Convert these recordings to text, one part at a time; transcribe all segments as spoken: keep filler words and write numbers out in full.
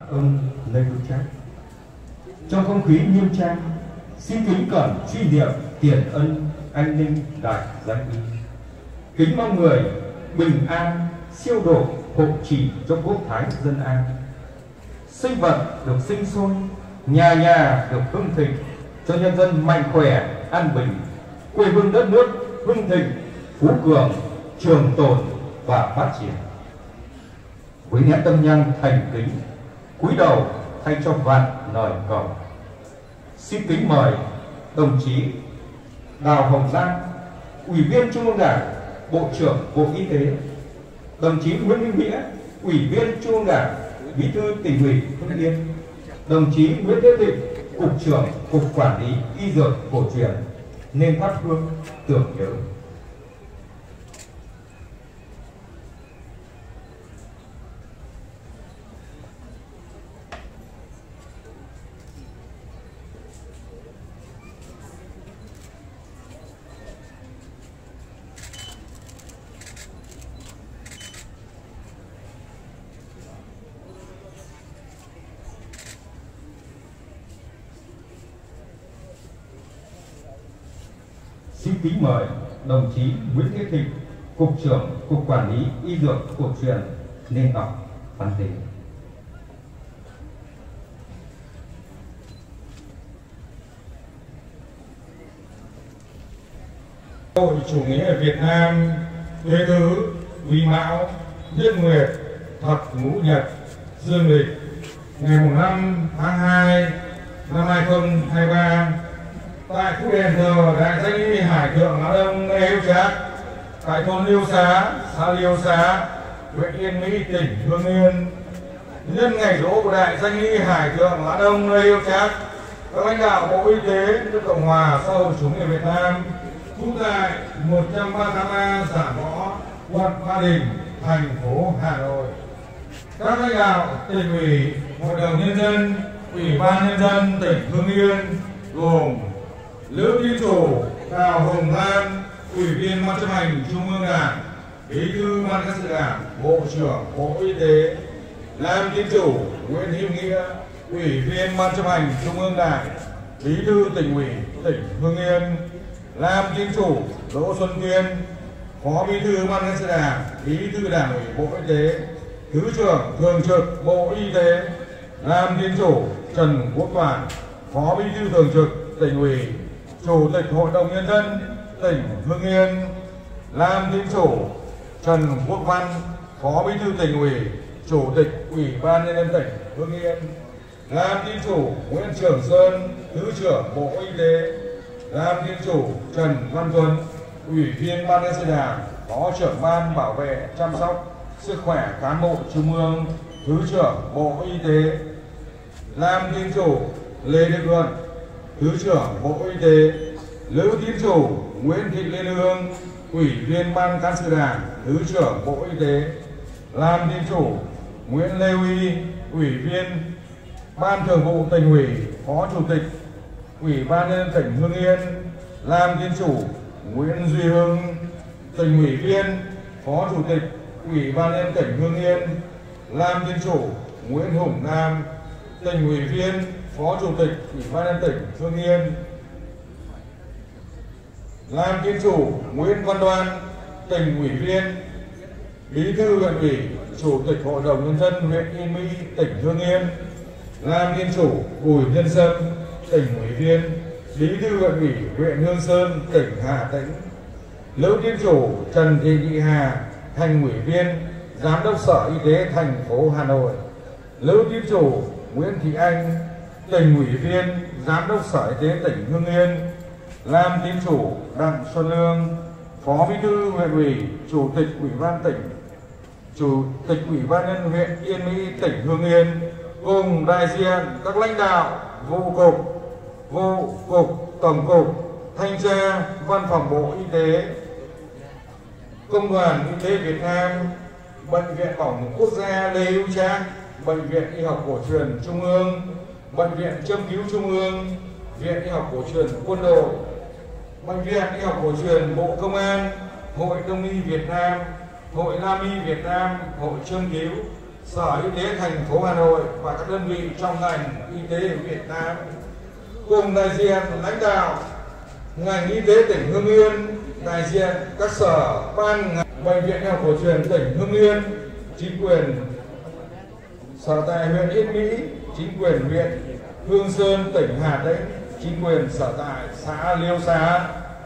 ông Lê Hữu Trác. Trong không khí nghiêm trang, xin kính cẩn truy niệm tiền ân anh ninh đại danh y. Kính mong người bình an, siêu độ, hộ trì cho quốc thái dân an. Sinh vật được sinh sôi, nhà nhà được hưng thịnh, cho nhân dân mạnh khỏe, an bình, quê hương đất nước hưng thịnh, phú cường, trường tồn và phát triển. Với nén tâm nhang thành kính, cúi đầu thay cho vạn lời cầu, xin kính mời đồng chí Đào Hồng Lan, Ủy viên Trung ương Đảng, Bộ trưởng Bộ Y tế, đồng chí Nguyễn Minh Nghĩa, Ủy viên Trung ương Đảng, Bí thư Tỉnh ủy Hưng Yên, đồng chí Nguyễn Thế Thịnh, Cục trưởng Cục Quản lý Y Dược Cổ truyền nên thắp hương tưởng nhớ. Xin kính mời đồng chí Nguyễn Thế Thịnh, Cục trưởng Cục Quản lý Y Dược Cổ truyền nên đọc văn tế. Hội chủ nghĩa Việt Nam Tuế Tứ Quý Mão Nhất Nguyệt Thập Ngũ Nhật Dương Lịch ngày năm tháng hai năm hai nghìn không trăm hai mươi ba tại khu đền thờ Đại Danh Y Hải Thượng Lã Đông Lê Hữu Trác tại thôn Liêu Xá, xã Liêu Xá, huyện Yên Mỹ, tỉnh Hưng Yên. Nhân ngày giỗ của Đại Danh Y Hải Thượng Lã Đông Lê Hữu Trác, các lãnh đạo Bộ Y tế nước Cộng hòa xã hội chủ nghĩa Việt Nam trú tại một trăm ba mươi tám A Giảng Võ, quận Ba Đình, thành phố Hà Nội, các lãnh đạo tỉnh ủy, hội đồng nhân dân, ủy ban nhân dân tỉnh Hưng Yên gồm Lữ Ký Chủ Đào Hồng Lan, Ủy viên Ban chấp hành Trung ương Đảng, Bí thư Ban cán sự Đảng, Bộ trưởng Bộ Y tế, Lam Tiến Chủ Nguyễn Hữu Nghĩa, Ủy viên Ban chấp hành Trung ương Đảng, Bí thư Tỉnh ủy tỉnh Hưng Yên, Lam Tiến Chủ Đỗ Xuân Tuyên, Phó Bí thư Ban cán sự Đảng, Bí thư Đảng ủy Bộ Y tế, Thứ trưởng Thường trực Bộ Y tế, Lam Tiến Chủ Trần Quốc Toản, Phó Bí thư Thường trực Tỉnh ủy, Chủ tịch Hội đồng nhân dân tỉnh Hưng Yên, Lam Tiến Chủ Trần Quốc Văn, Phó Bí thư Tỉnh ủy, Chủ tịch Ủy ban nhân dân tỉnh Hưng Yên, Lam Tiến Chủ Nguyễn Trường Sơn, Thứ trưởng Bộ Y tế, Lam Tiến Chủ Trần Văn Tuấn, Ủy viên Ban cán sự Đảng, Phó trưởng Ban bảo vệ chăm sóc sức khỏe cán bộ Trung ương, Thứ trưởng Bộ Y tế, Lam Tiến Chủ Lê Đức Luận, Thứ trưởng Bộ Y tế, Lữ Tiến Chủ Nguyễn Thị Liên Hương, Ủy viên Ban cán sự Đảng, Thứ trưởng Bộ Y tế, Lam Tiến Chủ Nguyễn Lê Huy, Ủy viên Ban Thường vụ Tỉnh ủy, Phó Chủ tịch Ủy ban nhân dân tỉnh Hưng Yên, Lam Tiến Chủ Nguyễn Duy Hưng, Tỉnh ủy viên, Phó Chủ tịch Ủy ban nhân dân tỉnh Hưng Yên, Lam Tiến Chủ Nguyễn Hùng Nam, Tỉnh ủy viên, Phó Chủ tịch Ủy ban nhân dân tỉnh Hưng Yên, Lam Tiến Chủ Nguyễn Văn Đoan, Tỉnh ủy viên, Bí thư huyện ủy, Chủ tịch Hội đồng nhân dân huyện Yên Mỹ, tỉnh Hưng Yên, Lam Tiến Chủ Bùi Nhân Sâm, Tỉnh ủy viên, Bí thư huyện ủy huyện Hương Sơn, tỉnh Hà Tĩnh, Lữ Tiến Chủ Trần Thị Nhị Hà, Thành ủy viên, Giám đốc Sở Y tế thành phố Hà Nội, Lữ Tiến Chủ Nguyễn Thị Anh, Tỉnh ủy viên, Giám đốc Sở Y tế tỉnh Hưng Yên, Lam Tiến Chủ Đặng Xuân Lương, Phó Bí thư huyện ủy, Chủ tịch Ủy ban tỉnh, Chủ tịch Ủy ban nhân dân huyện Yên Mỹ, tỉnh Hưng Yên, cùng đại diện các lãnh đạo vụ cục, vụ cục, tổng cục, thanh tra, văn phòng Bộ Y tế, Công đoàn Y tế Việt Nam, Bệnh viện Bỏng Quốc gia Lê Hữu Trác, Bệnh viện Y học cổ truyền Trung ương, Bệnh viện Châm cứu Trung ương, Viện Y học cổ truyền Quân đội, Bệnh viện Y học cổ truyền Bộ Công an, Hội Đông y Việt Nam, Hội Nam y Việt Nam, Hội Châm cứu, Sở Y tế thành phố Hà Nội và các đơn vị trong ngành y tế Việt Nam cùng đại diện lãnh đạo ngành y tế tỉnh Hưng Yên, đại diện các sở ban ngành, bệnh viện y học cổ truyền tỉnh Hưng Yên, chính quyền sở tại huyện Yên Mỹ, chính quyền huyện Hương Sơn tỉnh Hà Tĩnh, chính quyền sở tại xã Liêu Xá,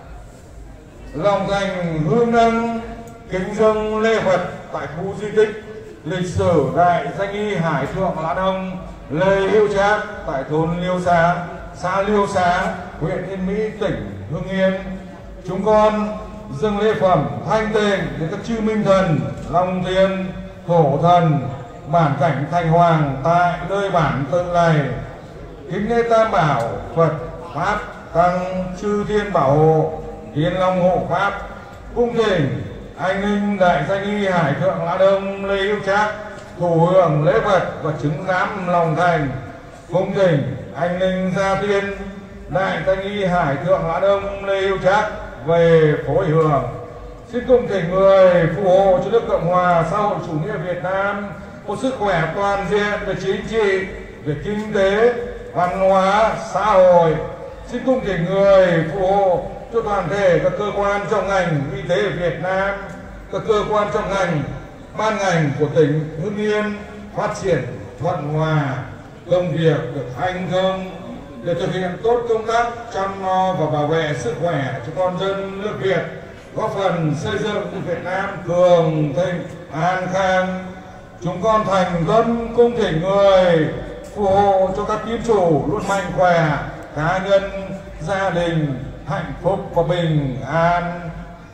lòng thành hương nâng kính dâng lễ vật tại khu di tích lịch sử đại danh y Hải Thượng Lãn Ông Lê Hữu Trác tại thôn Liêu Xá, xã Liêu Xá, huyện Yên Mỹ, tỉnh Hưng Yên. Chúng con dâng lễ phẩm thanh tịnh đến các chư minh thần, Long Thiên, Thổ Thần, bản cảnh Thành Hoàng tại nơi bản tự này. Kính lễ Tam Bảo, Phật, Pháp, Tăng, chư thiên bảo hộ, Thiên Long hộ Pháp, cung thỉnh anh linh đại danh y Hải Thượng Lãn Ông Lê Hữu Trác thụ hưởng lễ vật và chứng giám lòng thành. Cung thỉnh anh linh gia tiên đại danh y Hải Thượng Lãn Ông Lê Hữu Trác về phối hưởng. Xin cung thỉnh người phù hộ cho nước Cộng hòa xã hội chủ nghĩa Việt Nam có sức khỏe toàn diện về chính trị, về kinh tế, văn hóa, xã hội. Xin cung thỉnh người phù hộ cho toàn thể các cơ quan trong ngành y tế Việt Nam, các cơ quan trong ngành, ban ngành của tỉnh Hưng Yên phát triển thuận hòa, công việc được thành công để thực hiện tốt công tác chăm lo và bảo vệ sức khỏe cho con dân nước Việt, góp phần xây dựng Việt Nam cường thịnh an khang. Chúng con thành tâm cung thỉnh người phù hộ cho các tín chủ luôn mạnh khỏe, cá nhân, gia đình hạnh phúc và bình an.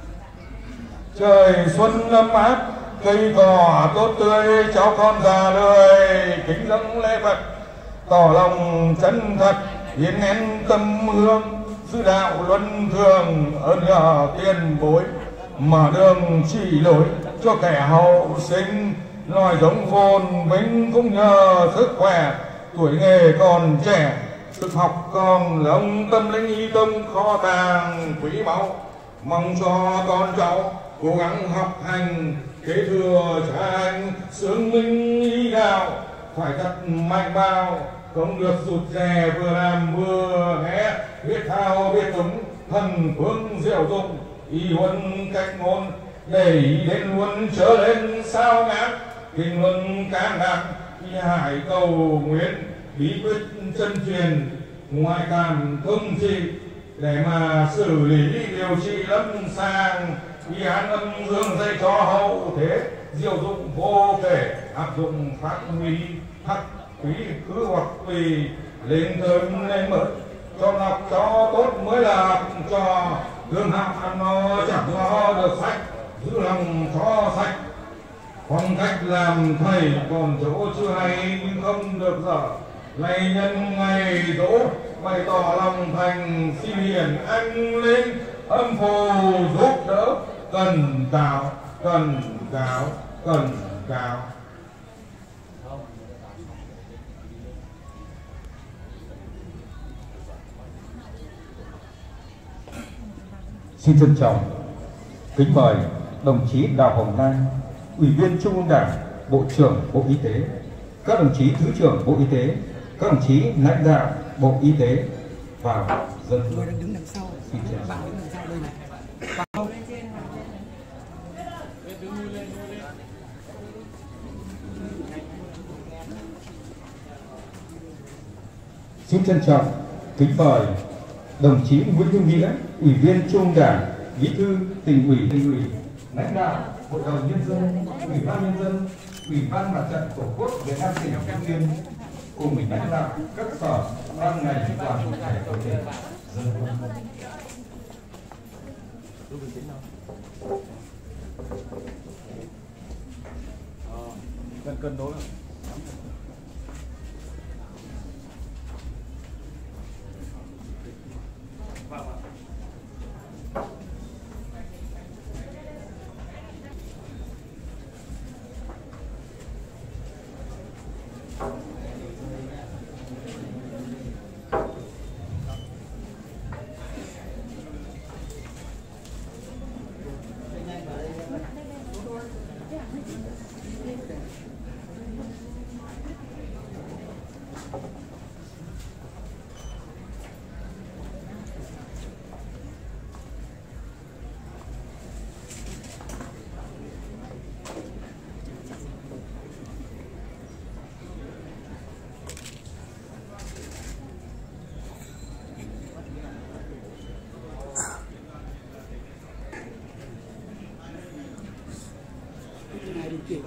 Trời xuân ấm áp, cây cỏ tốt tươi, cháu con già lười kính dâng lễ vật, tỏ lòng chân thật hiến nén tâm hương, giữ đạo luân thường ơn nhờ tiền bối, mở đường chỉ lối cho kẻ hậu sinh, loài giống phồn vinh cũng nhờ sức khỏe, tuổi nghề còn trẻ, sức học còn lông, tâm linh y tâm kho tàng quý báu. Mong cho con cháu cố gắng học hành, kế thừa cha anh sướng minh y đạo, phải thật mạnh bao, không được rụt rè, vừa làm vừa nghe, biết thao biết túng, thần phương diệu dụng, y huân cách ngôn, để ý đến luôn trở lên sao ngã, kinh luân can đảm, y hải cầu nguyện, bí quyết chân truyền, ngoại cảm thông trị, để mà xử lý điều trị lâm sàng, y án âm dương dây cho hậu thế, diệu dụng vô kể, áp dụng phát huy phát quý cứ hoặc tùy, lên thơm lên mỡ, cho ngọc cho tốt mới là cho lương hạng ăn no chẳng lo được sách, giữ lòng cho sạch. Phong cách làm thầy còn chỗ chưa hay nhưng không được dở, này nhân ngày dỗ bày tỏ lòng thành, xin hiển anh linh âm phù giúp đỡ, cần cáo cần cáo cần cáo. Xin trân trọng kính mời đồng chí Đào Hồng Lan, Ủy viên Trung ương Đảng, Bộ trưởng Bộ Y tế, các đồng chí Thứ trưởng Bộ Y tế, các đồng chí lãnh đạo Bộ Y tế vào dân hương. Người đang đứng đằng sau, Xin chào. bạn đứng đằng sau đây này. Xin trân trọng kính mời đồng chí Nguyễn Hữu Nghĩa, Ủy viên Trung ương Đảng, Bí thư Tỉnh ủy, Tỉnh ủy, lãnh đạo Hội đồng Nhân dân, Ủy ban Nhân dân, Ủy ban Mặt trận Tổ quốc Việt Nam tỉnh Hưng Yên cùng lãnh đạo các sở ban ngành đoàn thể của tỉnh dân hương. Cân cân đối rồi.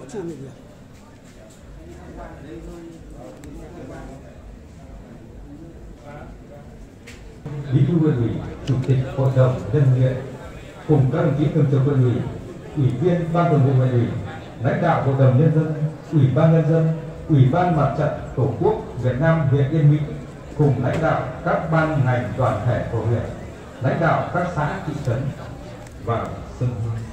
chưa nghỉ việc. Bí thư Huyện ủy, Chủ tịch Hội đồng nhân huyện cùng các đồng chí thường trực Huyện ủy, Ủy viên Ban Thường vụ Huyện ủy, lãnh đạo Hội đồng nhân dân, Ủy ban nhân dân, Ủy ban Mặt trận Tổ quốc Việt Nam huyện Yên Mỹ cùng lãnh đạo các ban ngành đoàn thể của huyện, lãnh đạo các xã thị trấn vào sân hương.